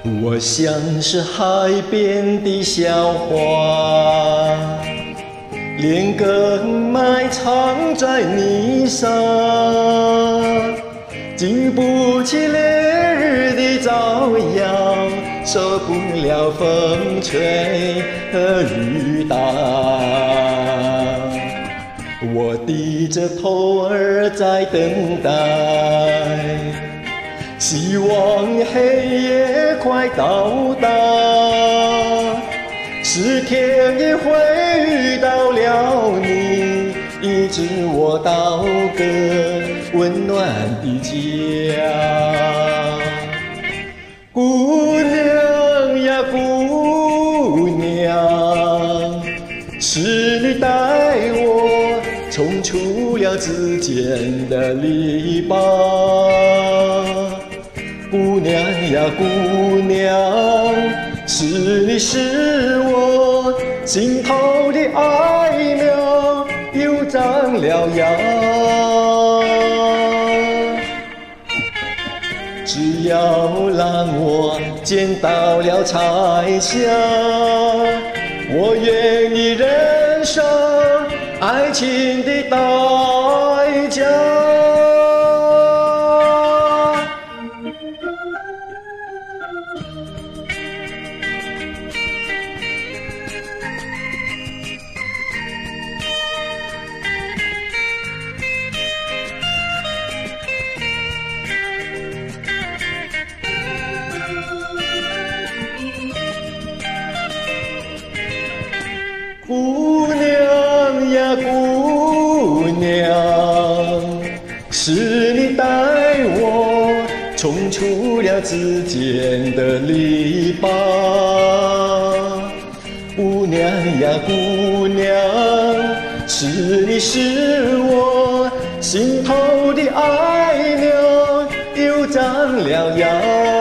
我像是海边的小花，连根埋藏在泥沙，经不起烈日的照耀，受不了风吹和雨打。我低着头儿在等待，希望黑夜快到达，是天也会遇到了你，医治我到个温暖的家。姑娘呀姑娘，是你带我冲出了之间的篱笆。姑娘呀姑娘，是你使我心头的爱苗又长了芽。只要让我见到了彩霞，我愿意忍受爱情的代价。姑娘呀姑娘，是你带我冲出了之间的篱笆。姑娘呀姑娘，是你使我心头的爱苗又长了芽。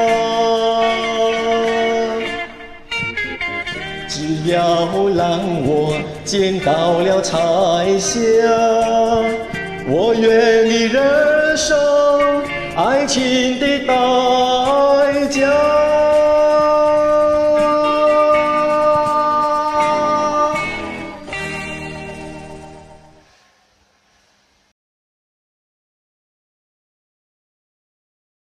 只要让我见到了彩霞，我愿意忍受爱情的代价。